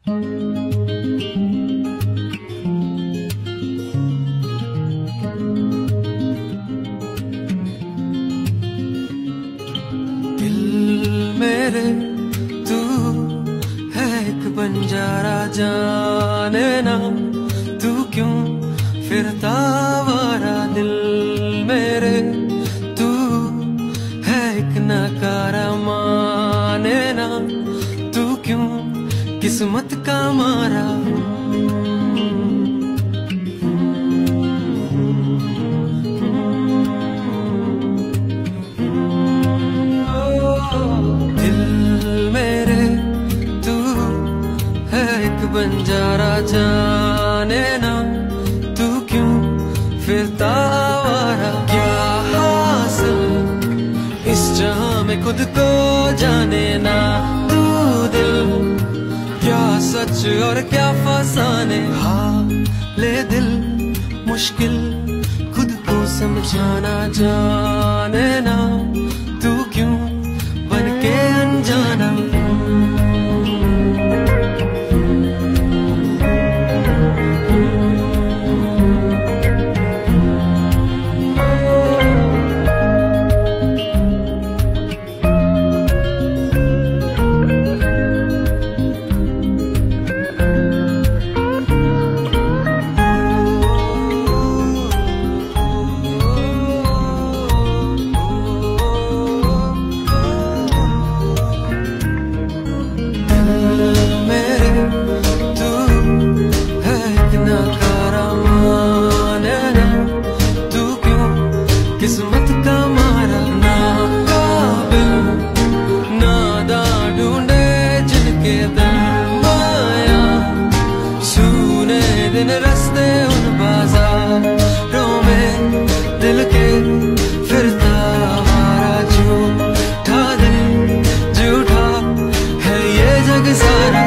दिल मेरे तू है एक बंजारा, जाने ना तू क्यों फिरता आवारा। दिल मेरे तू है एक नकारा, माने ना तू क्यों किस्मत का मारा। दिल मेरे तू है एक बंजारा, जाने ना तू क्यों फिरता आवारा। क्या हासिल इस जहां में खुद को जाने ना तू दिल, क्या सच और क्या फसाने। हाले दिल मुश्किल खुद को समझाना, जाने ना तू क्यों बन के अनजाना। किस्मत का मारा ना काबिल नादा ढूंढे जिनके दिल माया। सुने दिन रस्ते उन बाजारों में दिल के फिरता हमारा। झूठा दिल झूठा है ये जग सारा।